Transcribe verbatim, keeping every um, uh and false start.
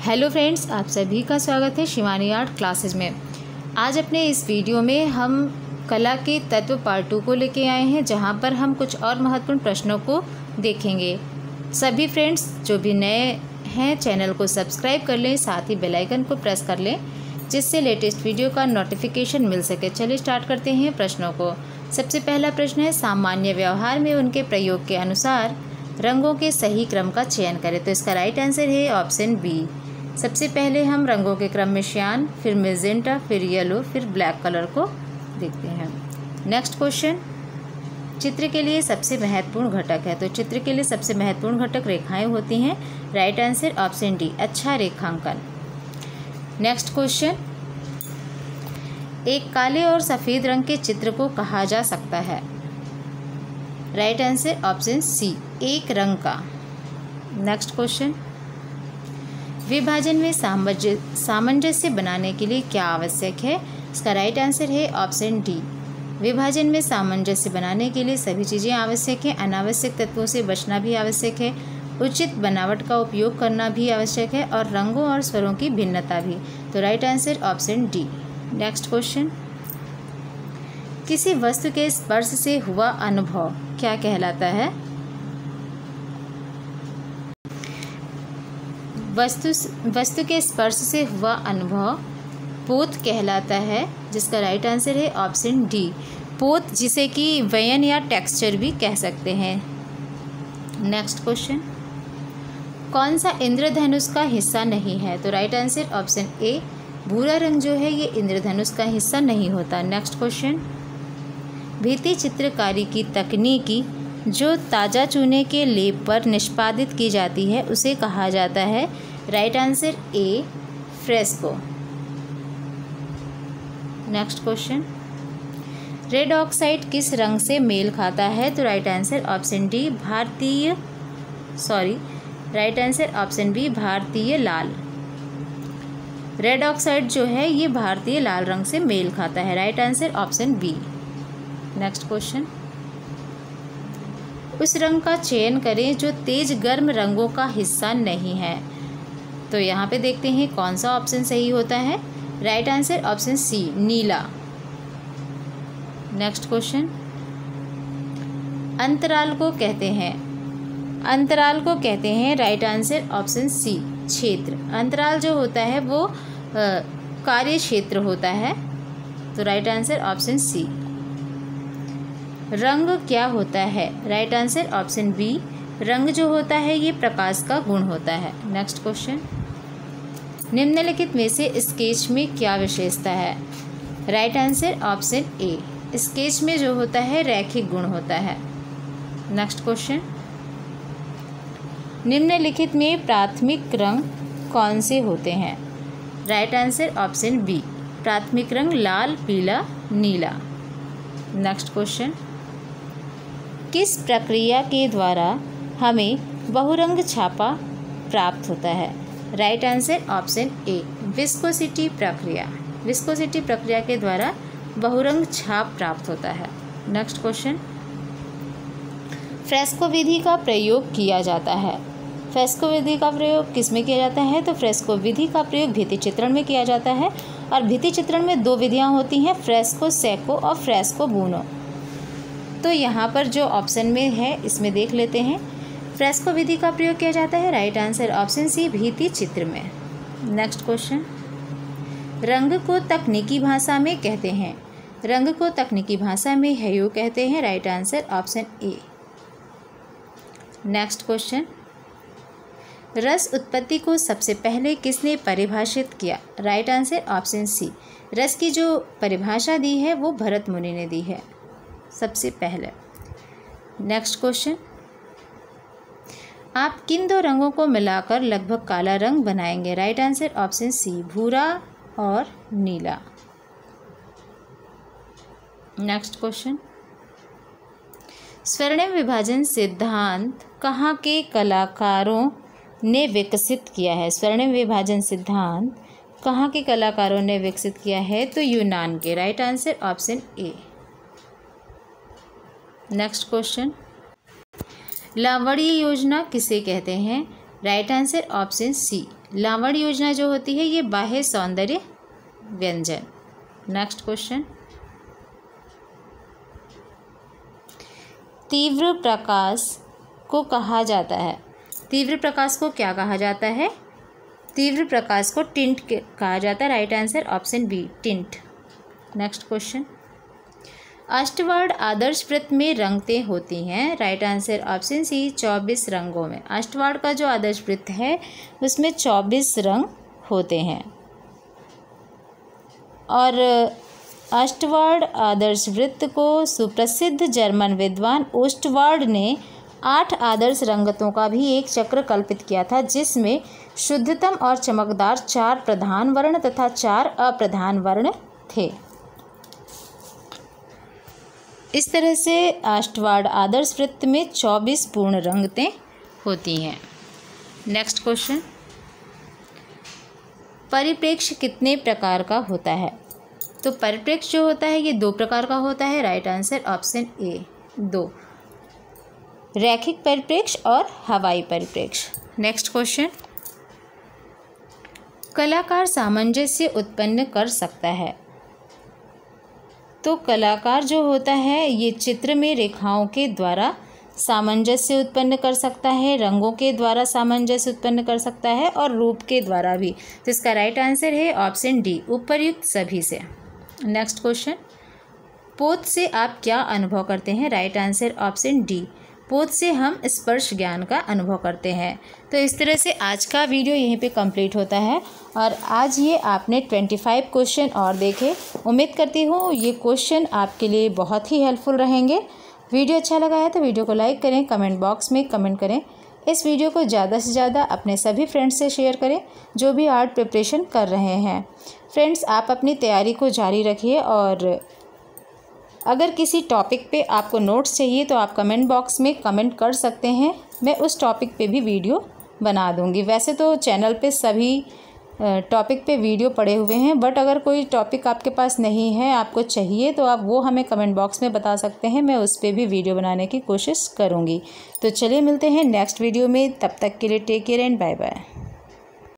Hello friends, आप सभी का स्वागत है शिवानी आर्ट क्लासेस में। आज अपने इस वीडियो में हम कला के तत्व पार्ट टू को लेके आए हैं, जहां पर हम कुछ और महत्वपूर्ण प्रश्नों को देखेंगे। सभी फ्रेंड्स जो भी नए हैं चैनल को सब्सक्राइब कर लें, साथ ही बेल आइकन को प्रेस कर लें, जिससे लेटेस्ट वीडियो का नोटिफिकेशन मिल सके। चलिए स्टार्ट करते हैं प्रश्नों को। सबसे पहला प्रश्न है, सामान्य व्यवहार में उनके प्रयोग के अनुसार रंगों के सही क्रम का चयन करें। तो इसका राइट आंसर है ऑप्शन बी। सबसे पहले हम रंगों के क्रम में श्यान, फिर मेजेंटा, फिर येलो, फिर ब्लैक कलर को देखते हैं। नेक्स्ट क्वेश्चन, चित्र के लिए सबसे महत्वपूर्ण घटक है। तो चित्र के लिए सबसे महत्वपूर्ण घटक रेखाएं होती हैं। राइट आंसर ऑप्शन डी, अच्छा रेखांकन। नेक्स्ट क्वेश्चन, एक काले और सफ़ेद रंग के चित्र को कहा जा सकता है। राइट आंसर ऑप्शन सी, एक रंग का। नेक्स्ट क्वेश्चन, विभाजन में सामंजस्य सामंजस्य बनाने के लिए क्या आवश्यक है। इसका राइट आंसर है ऑप्शन डी। विभाजन में सामंजस्य बनाने के लिए सभी चीज़ें आवश्यक हैं। अनावश्यक तत्वों से बचना भी आवश्यक है, उचित बनावट का उपयोग करना भी आवश्यक है, और रंगों और स्वरों की भिन्नता भी। तो right answer option D. Next question, किसी वस्तु के स्पर्श से हुआ अनुभव क्या कहलाता है। वस्तु वस्तु के स्पर्श से हुआ अनुभव पोत कहलाता है, जिसका राइट आंसर है ऑप्शन डी, पोत, जिसे कि वयन या टेक्सचर भी कह सकते हैं। नेक्स्ट क्वेश्चन, कौन सा इंद्रधनुष का हिस्सा नहीं है। तो राइट आंसर ऑप्शन ए, भूरा रंग जो है ये इंद्रधनुष का हिस्सा नहीं होता। नेक्स्ट क्वेश्चन, भित्ति चित्रकारी की तकनीकी जो ताज़ा चूने के लेप पर निष्पादित की जाती है उसे कहा जाता है। Right answer A, fresco. Next question, red oxide किस रंग से मेल खाता है। तो राइट आंसर ऑप्शन डी, भारतीय sorry right answer option B, भारतीय लाल। रेड ऑक्साइड जो है ये भारतीय लाल रंग से मेल खाता है। Right answer option B. Next question, उस रंग का चयन करें जो तेज गर्म रंगों का हिस्सा नहीं है। तो यहाँ पे देखते हैं कौन सा ऑप्शन सही होता है। राइट आंसर ऑप्शन सी, नीला। नेक्स्ट क्वेश्चन, अंतराल को कहते हैं अंतराल को कहते हैं राइट आंसर ऑप्शन सी, क्षेत्र। अंतराल जो होता है वो कार्य क्षेत्र होता है। तो राइट आंसर ऑप्शन सी। रंग क्या होता है। राइट आंसर ऑप्शन बी, रंग जो होता है ये प्रकाश का गुण होता है। नेक्स्ट क्वेश्चन, निम्नलिखित में से स्केच में क्या विशेषता है। Right answer option A, sketch में जो होता है रैखिक गुण होता है। नेक्स्ट क्वेश्चन, निम्नलिखित में प्राथमिक रंग कौन से होते हैं। राइट आंसर ऑप्शन बी, प्राथमिक रंग लाल, पीला, नीला। नेक्स्ट क्वेश्चन, किस प्रक्रिया के द्वारा हमें बहुरंग छापा प्राप्त होता है। Right answer option A, viscosity प्रक्रिया। विस्कोसिटी प्रक्रिया के द्वारा बहुरंग छाप प्राप्त होता है। नेक्स्ट क्वेश्चन, फ्रेस्को विधि का प्रयोग किया जाता है। फ्रेस्को विधि का प्रयोग किस में किया जाता है। तो फ्रेस्को विधि का प्रयोग भित्ति चित्रण में किया जाता है, और भित्ति चित्रण में दो विधियां होती हैं, फ्रेस्को सेको और फ्रेस्को बूनो। तो यहाँ पर जो ऑप्शन में है इसमें देख लेते हैं। फ्रेस्को विधि का प्रयोग किया जाता है। राइट आंसर ऑप्शन सी, भित्ति चित्र में। नेक्स्ट क्वेश्चन, रंग को तकनीकी भाषा में कहते हैं। रंग को तकनीकी भाषा में ह्यू कहते हैं। Right answer option A. Next question, रस उत्पत्ति को सबसे पहले किसने परिभाषित किया। राइट आंसर ऑप्शन सी, रस की जो परिभाषा दी है वो भरत मुनि ने दी है सबसे पहले। नेक्स्ट क्वेश्चन, आप किन दो रंगों को मिलाकर लगभग काला रंग बनाएंगे। राइट आंसर ऑप्शन सी, भूरा और नीला। नेक्स्ट क्वेश्चन, स्वर्णिम विभाजन सिद्धांत कहाँ के कलाकारों ने विकसित किया है। स्वर्णिम विभाजन सिद्धांत कहाँ के कलाकारों ने विकसित किया है। तो यूनान के। Right answer option A. Next question, लावण्य योजना किसे कहते हैं। राइट आंसर ऑप्शन सी, लावण योजना जो होती है ये बाह्य सौंदर्य व्यंजन। नेक्स्ट क्वेश्चन, तीव्र प्रकाश को कहा जाता है, तीव्र प्रकाश को क्या कहा जाता है? तीव्र प्रकाश को टिंट कहा जाता है। Right answer option B, tint. Next question, अष्टवर्ण आदर्श वृत्त में रंगतें होती हैं। राइट आंसर ऑप्शन सी, चौबीस रंगों में। अष्टवर्ण का जो आदर्श वृत्त है उसमें चौबीस रंग होते हैं। और अष्टवर्ण आदर्श वृत्त को सुप्रसिद्ध जर्मन विद्वान ओस्टवाल्ड ने आठ आदर्श रंगतों का भी एक चक्र कल्पित किया था, जिसमें शुद्धतम और चमकदार चार प्रधान वर्ण तथा चार अप्रधान वर्ण थे। इस तरह से अष्टवर्ण आदर्श वृत्त में चौबीस पूर्ण रंगतें होती हैं। नेक्स्ट क्वेश्चन, परिप्रेक्ष्य कितने प्रकार का होता है? तो परिप्रेक्ष्य जो होता है ये दो प्रकार का होता है। राइट आंसर ऑप्शन ए, दो, रैखिक परिप्रेक्ष्य और हवाई परिप्रेक्ष्य। नेक्स्ट क्वेश्चन, कलाकार सामंजस्य उत्पन्न कर सकता है। तो कलाकार जो होता है ये चित्र में रेखाओं के द्वारा सामंजस्य उत्पन्न कर सकता है, रंगों के द्वारा सामंजस्य उत्पन्न कर सकता है और रूप के द्वारा भी। तो इसका राइट आंसर है ऑप्शन डी, उपर्युक्त सभी से। नेक्स्ट क्वेश्चन, पोत से आप क्या अनुभव करते हैं? राइट आंसर ऑप्शन डी, पोत से हम स्पर्श ज्ञान का अनुभव करते हैं। तो इस तरह से आज का वीडियो यहीं पे कंप्लीट होता है। और आज ये आपने पच्चीस क्वेश्चन और देखे। उम्मीद करती हूँ ये क्वेश्चन आपके लिए बहुत ही हेल्पफुल रहेंगे। वीडियो अच्छा लगा है तो वीडियो को लाइक करें, कमेंट बॉक्स में कमेंट करें। इस वीडियो को ज़्यादा से ज़्यादा अपने सभी फ्रेंड्स से शेयर करें जो भी आर्ट प्रिपरेशन कर रहे हैं। फ्रेंड्स, आप अपनी तैयारी को जारी रखिए और अगर किसी टॉपिक पे आपको नोट्स चाहिए तो आप कमेंट बॉक्स में कमेंट कर सकते हैं, मैं उस टॉपिक पे भी वीडियो बना दूंगी। वैसे तो चैनल पे सभी टॉपिक पे वीडियो पड़े हुए हैं, बट अगर कोई टॉपिक आपके पास नहीं है, आपको चाहिए, तो आप वो हमें कमेंट बॉक्स में बता सकते हैं, मैं उस पर भी वीडियो बनाने की कोशिश करूँगी। तो चलिए मिलते हैं नेक्स्ट वीडियो में, तब तक के लिए take care and bye bye.